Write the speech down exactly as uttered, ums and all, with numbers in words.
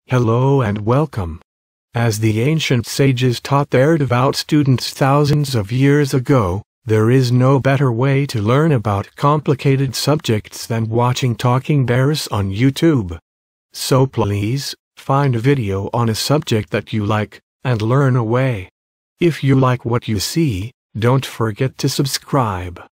Hello and welcome. As the ancient sages taught their devout students thousands of years ago, there is no better way to learn about complicated subjects than watching Talking Bears on YouTube. So please, find a video on a subject that you like, and learn away. If you like what you see, don't forget to subscribe.